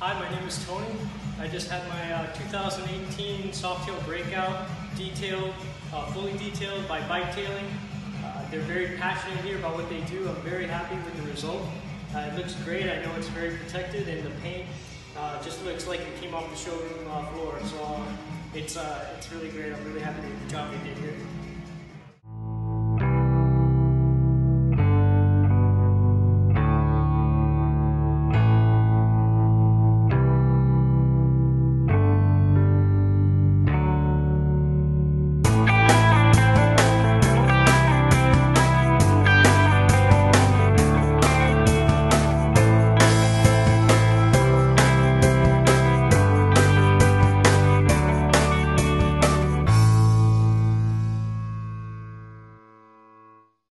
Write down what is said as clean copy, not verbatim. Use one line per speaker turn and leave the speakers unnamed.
Hi, my name is Tony. I just had my 2018 Softail Breakout detailed, fully detailed by Bike Tailing. They're very passionate here about what they do. I'm very happy with the result. It looks great. I know it's very protected, and the paint just looks like it came off the showroom floor. So it's really great. I'm really happy with the job they did here.